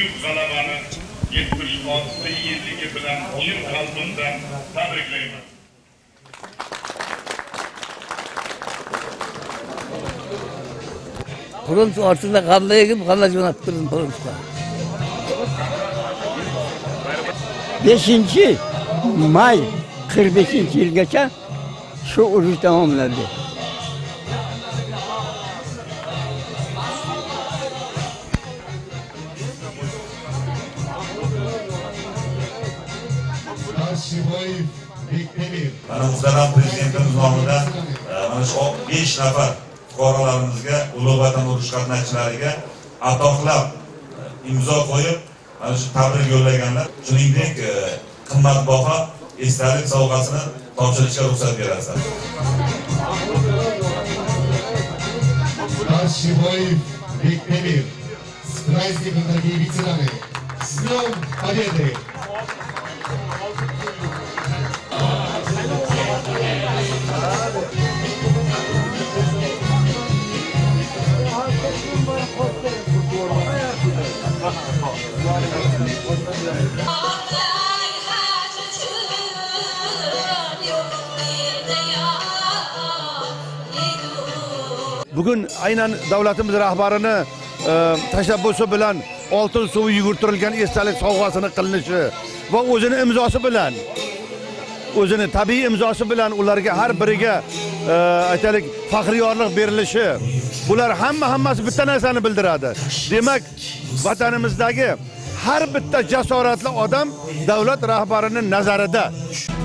buyuk g'alabani 76 yilligi bilan chin qalbimdan tabriklayman. Kuruluş ortasında kanlaya gidip kanla yönettiririm kuruluşta. 5 May 45 yılgacha şu urush tamomlandi. Mana muhtaram prezidentimiz nomidan mana shu 5 nafar fuqarolarimizga ulug' vatan urush qatnashchilariga atoqlab imzo qo'yib mana shu tabrik yo'llaganlar. Shuningdek qimmatbaho esdalik sovg'asini topshirishga ruxsat berasiz. Shivoyev Bektemir, с праздником, дорогие ветераны! С Днем Победы! Bugün aynen devletimiz rahbarını teşebbüsü bilen altın suvi yugurtirilgan esdalik sovg'asini qilinishi va o'zini imzosi bilan o'zini tabiiy imzosi bilan ularga har biriga aytaylik faxriyorlik berilishi bular hammasi bitta narsani bildiradi. Demak, vatanimizdagi har bitta jasoratli odam davlat rahbarining nazarida.